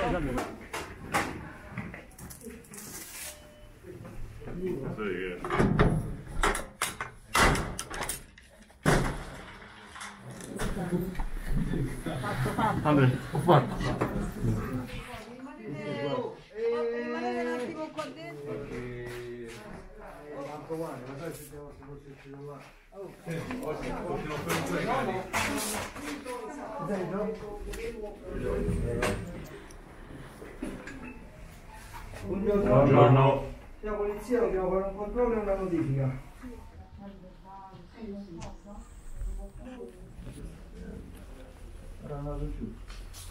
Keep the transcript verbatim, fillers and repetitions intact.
Andrea, ho fatto. Rimanete un attimo qua dentro. Buongiorno. Siamo polizia, dobbiamo fare un controllo e una notifica. Era andato giù.